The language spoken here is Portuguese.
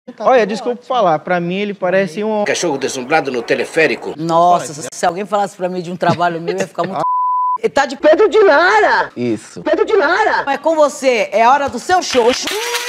Olha, desculpa falar, pra mim ele parece um... Cachorro deslumbrado no teleférico. Nossa, se alguém falasse pra mim de um trabalho meu, ia ficar muito... Ele tá de Pedro de Lara! Isso. Pedro de Lara! É com você, é a hora do seu show.